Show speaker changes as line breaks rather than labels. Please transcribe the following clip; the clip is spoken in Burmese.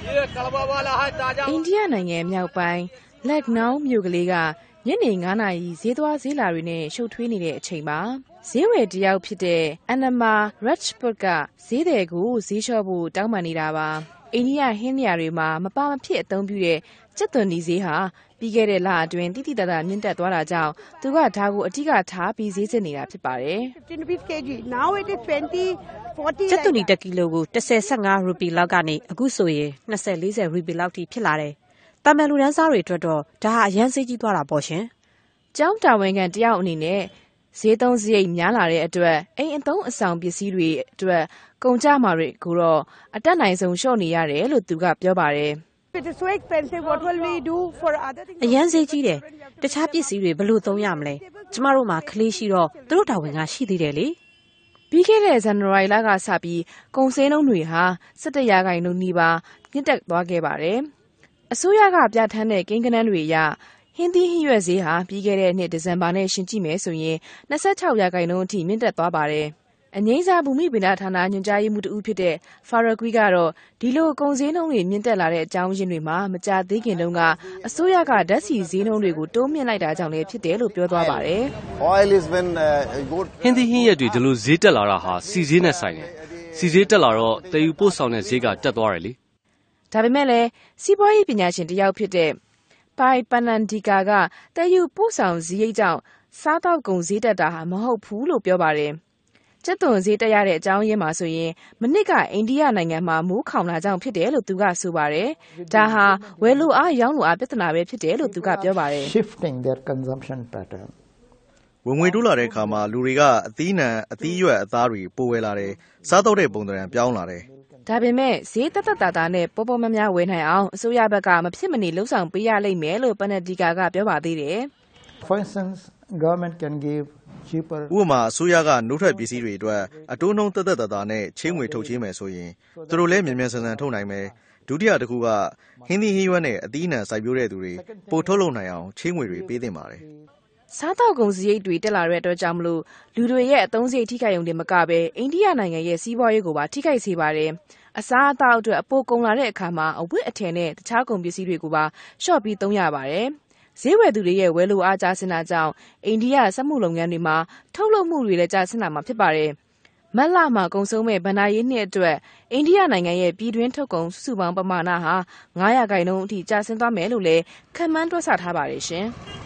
အိန္ဒိယနိုင်ငံမြောက်ပိုင်းလက်နောင်းမြို့ကလေးကညနေ9 နာရီဈေးသွားဈေးလာတွေနဲ့ရှုပ်ထွေးနေတဲ့အချိန်မှာဈေးဝယ်တယောက်ဖြစ်တဲ့အန်နမာရတ်ပုတ်ကဈေးသည်ကိုဈေးလျှော့ဖို့တောင်းပန်နေတာပါအိန္ဒိယဟင်းနေရာတွေမှာမပါမဖြစ်အသုံးပြုတဲ့ကြက်သွန်ဒီဈေးဟာပြီးခဲ့တဲ့လအတွင်းတိတိတတ်တာမြင့်တက်သွားတာကြောင့်သူကဒါကိုအဓိကထားပြီးဈေးစစ်နေတာဖြစ်ပါတယ်
ကျပ်သွန်ဒီ1 ကီလိုကို10-15 ရူပီလောက်ကနေအခုဆိုရင်20-40 ရူပီလောက်ထိဖြစ်လာတယ်။တာမန်လူတန်းစားတွေအတွက်တော့ဒါဟာအရန်ဈေးကြီးသွားတာပေါ့ရှင်
။ကျောင်းတာဝန်ခံတယောက်အနေနဲ့ဈေးသုံးစရိတ်များလာတဲ့အတွက်အိမ်အသုံးအဆောင်ပစ္စည်းတွေအတွက်ကုန်ကျမှာတွေကိုတော့အတက်နိုင်ဆုံးလျှော့နေရတယ်လို့သူကပြောပါတယ်
အရန်ဈေးကြီးတယ်။တခြားပစ္စည်းတွေဘယ်လိုသုံးရမလဲ။ကျမတို့မှာကလေးရှိတော့သူတို့တာဝန်ကရှိသေးတယ်လေ။
ပြီးခဲ့တဲ့ဇန်နဝါရီလကစပြီးကုန်စည်နှုန်းတွေဟာ17%နီးပါးမြင့်တက်သွားခဲ့ပါတယ်။အစိုးရကပြဋ္ဌာန်းတဲ့ကိန်းဂဏန်းတွေအရဟင်းသီးဟင်းရွက်ဈေးဟာပြီးခဲ့တဲ့နှစ်ဒီဇင်ဘာနဲ့ရှင်ကြည့်မယ်ဆိုရင်26%အထိမြင့်တက်သွားပါတယ်။အငိမ့်စားဘူမိဗေဒဌာနညွှန်ကြားရေးမှူးတဦးဖြစ်တဲ့ဖာရကွီကတော့ဒီလိုကုန်စည်နှုန်းတွေမြင့်တက်လာတဲ့အကြောင်းရင်းတွေမှာမကြာသေးခင်တုန်းကအစိုးရကဓာတ်ဆီဈေးနှုန်းတွေကိုတိုးမြင့်လိုက်တာကြောင့်လည်းဖြစ်တယ်လို့ပြောသွားပါတယ်
ဟင်းသီးဟင်းရွက်တွေဒီလိုဈေးတက်လာတာဟာစီဈေးနဲ့ဆိုင်တယ်။စီဈေးတက်လာတော့တည်ယူပို့ဆောင်တဲ့ဈေးကတက်သွားတယ်လေ
။ဒါပေမဲ့လည်းစီးပွားရေးပညာရှင်တယောက်ဖြစ်တဲ့ပိုင်ပနန်ဒီကာကတည်ယူပို့ဆောင်ဈေးကြောင့်စားတောက်ကုန်ဈေးတက်တာဟာမဟုတ်ဘူးလို့ပြောပါတယ်။ကျက်သွန်ဈေးတက်ရတဲ့အကြောင်းရင်းမှာဆိုရင်မနစ်ကအိန္ဒိယနိုင်ငံမှာမိုးခေါင်လာကြောင့်ဖြစ်တယ်လို့သူကဆိုပါတယ်။ဒါဟာဝယ်လိုအားရောင်းလိုအားပြဿနာပဲဖြစ်တယ်လို့သူကပြောပါတယ်
ဝင်ငွေတိုးလာတဲ့အခါမှာလူတွေကအသီးနှံအသီးရွက်အသားတွေပိုဝယ်လာတယ်စားတော့တဲ့ပုံစံပြောင်းလာတယ်
ဒါပေမဲ့ဈေးတက်တာနဲ့ပေါ်ပေါ်များများဝယ်နိုင်အောင်အစိုးရဘက်ကမဖြစ်မနေလှုံ့ဆော်ပေးရလိမ့်မယ်လို့ပနဒီကာကပြောပါသေးတယ်
For instance, government can give cheaper
ဥပမာအစိုးရကနှုတ်ထွက်ပစ္စည်းတွေအတွက်အတိုးနှုန်းတက်တာနဲ့ချင်းငွေထုတ်ချေးမယ်ဆိုရင်သူတို့လည်းမြန်မြန်ဆန်ဆန်ထုတ်နိုင်မယ်ဒုတိယတစ်ခုကဟင်းသီးဟင်းရွက်နဲ့အသီးနှံစိုက်ပျိုးတဲ့သူတွေပို့ထုတ်လုပ်နိုင်အောင်ချင်းငွေတွေပေးသင့်ပါတယ်
စားတောက်ကုန်စရိတ်တွေတက်လာတဲ့အတွက်ကြောင့်မလို့လူတွေရဲ့အသုံးစရိတ်ထိခိုက်ရုံတင်မကပဲအိန္ဒိယနိုင်ငံရဲ့စီးပွားရေးကိုပါထိခိုက်စေပါတယ်အစားအသောက်အတွက်အပိုကုန်လာတဲ့အခါမှာအဝတ်အထည်နဲ့တခြားကုန်ပစ္စည်းတွေကိုပါရှော့ပြီးသုံးရပါတယ်ဈေးဝယ်သူတွေရဲ့ဝယ်လိုအားကျဆင်းတာကြောင့်အိန္ဒိယစက်မှုလုပ်ငန်းတွေမှာထုတ်လုပ်မှုတွေလည်းကျဆင်းလာမှာဖြစ်ပါတယ်မတ်လမှာကုန်ဆုံးမဲ့ဗန်နာရေးနှစ်အတွက်အိန္ဒိယနိုင်ငံရဲ့ပြည်တွင်းထုတ်ကုန်စုစုပေါင်းပမာဏဟာ9%အထိကျဆင်းသွားမယ်လို့လည်းခန့်မှန်းတွက်ဆထားပါတယ်ရှင်။